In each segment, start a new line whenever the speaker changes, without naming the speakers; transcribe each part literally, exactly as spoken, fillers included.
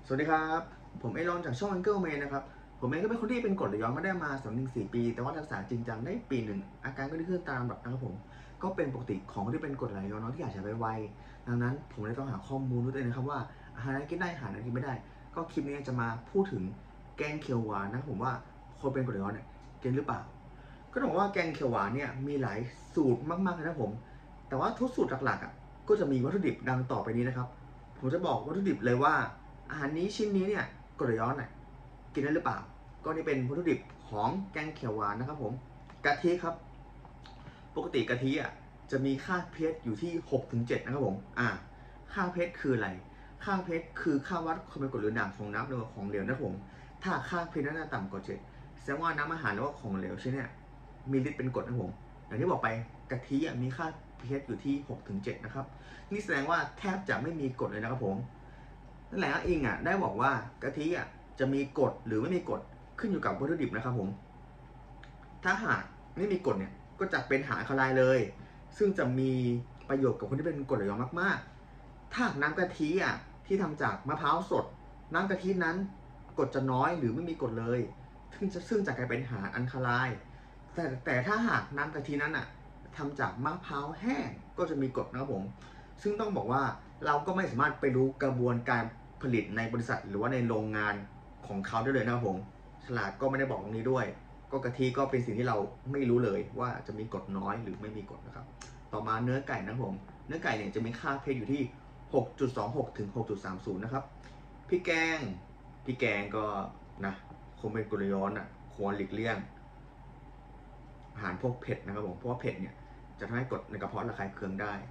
สวัสดีครับผมเอรอนจากช่อง Angle Man นะครับผมเองก็เป็นคนที่เป็นกรดไหลย้อนมาได้มา สองถึงสี่ ปีแต่ว่ารักษาจริงจังได้ปีหนึ่งอาการก็ดีขึ้นตามลำดับนะครับผมก็เป็นปกติของคนที่เป็นกรดไหลย้อนเนาะที่อยากจะไปไวดังนั้นผมเลยต้องหาข้อมูลด้วยตัวเองนะครับว่าอาหารอะไรกินได้อาหารอะไรกินไม่ได้ก็คลิปนี้จะมาพูดถึงแกงเขียวหวานนะครับผมว่าคนเป็นกรดไหลย้อนเนี่ยกินหรือเปล่าก็ต้องบอกว่าแกงเขียวหวานเนี่ยมีหลายสูตรมากๆเลยนะผมแต่ว่าทุกสูตรหลักๆอ่ะก็จะมีวัตถุดิบดังต่อไปนี้นะครับผมจะบอกวัตถุดิบเลยว่าอาหารนี้ชิ้นนี้เนี่ยกรดไหลย้อนน่ะกินได้หรือเปล่าก็นี่เป็นวัตถุดิบของแกงเขียวหวานนะครับผมกะทิครับปกติกะทิอ่ะจะมีค่าเพชรอยู่ที่ หกถึงเจ็ด นะครับผมอ่าค่าเพชรคืออะไรค่าเพชรคือค่าวัดความเป็นกรดหรือด่างของน้ำหรือของเหลวนะผมถ้าค่าเพชรนั้นต่ำกว่าเจ็ดแสดงว่าน้ำอาหารหรือว่าของเหลวชิ้นเนี่ยมีฤทธิ์เป็นกรดนะผมอย่างที่บอกไปกะทิมีค่าเพชรอยู่ที่ หกถึงเจ็ด นะครับนี่แสดงว่าแทบจะไม่มีกรดเลยนะครับผมนั่นแหละอิงอ่ะได้บอกว่ากะทิอ่ะจะมีกรดหรือไม่มีกรดขึ้นอยู่กับวัตถุดิบนะครับผมถ้าหากไม่มีกรดเนี่ยก็จะเป็นหาคลายเลยซึ่งจะมีประโยชน์กับคนที่เป็นกรดไหลย้อนมากๆถ้าน้ำกะทิอ่ะที่ทำจากมะพร้าวสดน้ำกะทินั้นกรดจะน้อยหรือไม่มีกรดเลยซึ่งจะซึ่งจะกลายเป็นหาอัลคาไลน์แต่แต่ถ้าหากน้ำกะทินั้นอ่ะทำจากมะพร้าวแห้งก็จะมีกรดนะครับผมซึ่งต้องบอกว่าเราก็ไม่สามารถไปรู้กระบวนการผลิตในบริษัทหรือว่าในโรงงานของเขาได้เลยนะครับผมฉลากก็ไม่ได้บอกตรงนี้ด้วยก็กะทิก็เป็นสิ่งที่เราไม่รู้เลยว่าจะมีกรดน้อยหรือไม่มีกรดนะครับต่อมาเนื้อไก่นะครับผมเนื้อไก่เนี่ยจะมีค่าเพชรอยู่ที่ หกจุดสองหก ถึง หกจุดสามศูนย์ นะครับพริกแกงพริกแกงก็นะคงเป็นกรดไหลย้อนอ่ะควรหลีกเลี่ยงอาหารพวกเผ็ดนะครับผมเพราะว่าเผ็ดเนี่ยจะทำให้กรดในกระเพาะระคายเคืองได้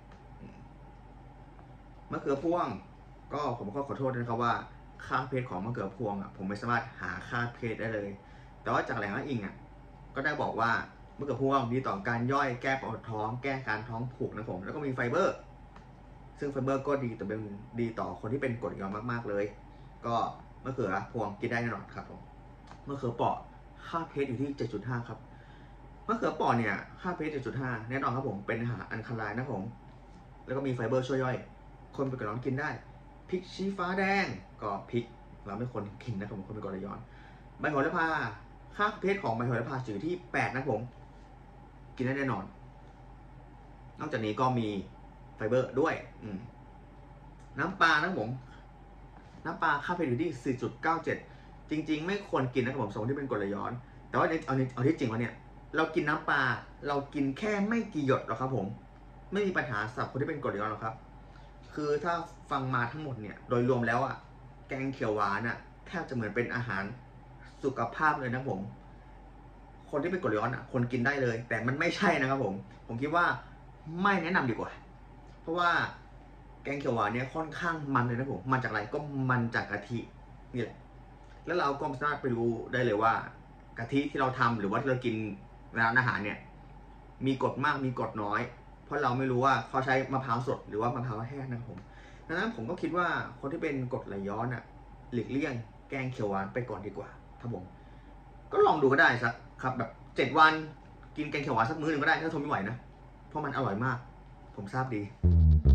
มะเขือพวงก็ผมก็ขอโทษนะครับว่าค่าเพชรของมะเขือพวงอ่ะผมไม่สามารถหาค่าเพชรได้เลยแต่ว่าจากแหล่งอ้างอิงอ่ะก็ได้บอกว่ามะเขือพวงดีต่อการย่อยแก้ปวดท้องแก้การท้องผูกนะผมแล้วก็มีไฟเบอร์ซึ่งไฟเบอร์ก็ดีต่อเป็นดีต่อคนที่เป็นกรดไหลย้อนมากๆเลยก็มะเขือพวงกินได้แน่นอนครับผมมะเขือเปราะค่าเพชรอยู่ที่ เจ็ดจุดห้า ครับมะเขือเปราะเนี่ยค่าเพชร เจ็ดจุดห้า แน่นอนครับผมเป็นอาหารอัลคาไลน์นะผมแล้วก็มีไฟเบอร์ช่วยย่อยคนเป็นกรดไหลย้อนกินได้พริกชี้ฟ้าแดงก็พริกเราไม่ควรกินนะครับผมคนเป็นกรดไหลย้อนใบโหระพาค่าเพชรของใบโหระพาอยู่ที่แปดนะผมกินได้แน่นอนนอกจากนี้ก็มีไฟเบอร์ด้วยน้ำปลานะผมน้ำปลาค่าเพชรอยู่ที่ สี่จุดเก้าเจ็ด จริงๆไม่ควรกินนะครับผมสำหรับที่เป็นกรดไหลย้อนแต่ว่าเอาเอาที่จริงว่าเนี่ยเรากินน้ำปลาเรากินแค่ไม่กี่หยดหรอกครับผมไม่มีปัญหาสำหรับคนที่เป็นกรดไหลย้อนหรอกครับคือถ้าฟังมาทั้งหมดเนี่ยโดยรวมแล้วอ่ะแกงเขียวหวานอ่ะแทบจะเหมือนเป็นอาหารสุขภาพเลยนะผมคนที่เป็นกรดไหลย้อนอ่ะคนกินได้เลยแต่มันไม่ใช่นะครับผมผมคิดว่าไม่แนะนำดีกว่าเพราะว่าแกงเขียวหวานเนี่ยค่อนข้างมันเลยนะผมมันจากอะไรก็มันจากกะทินี่แหละแล้วเราก็สามารถไปรู้ได้เลยว่ากะทิที่เราทำหรือว่าที่เรากินร้านอาหารเนี่ยมีกรดมากมีกรดน้อยเพราะเราไม่รู้ว่าเขาใช้มะพร้าวสดหรือว่ามะพร้าวแห้งนะครับผมดังนั้นผมก็คิดว่าคนที่เป็นกรดไหลย้อนอ่ะหลีกเลี่ยงแกงเขียวหวานไปก่อนดีกว่าครับผมก็ลองดูก็ได้สักครับแบบเจ็ดวันกินแกงเขียวหวานสักมื้อหนึ่งก็ได้ถ้าทนไม่ไหวนะเพราะมันอร่อยมากผมทราบดี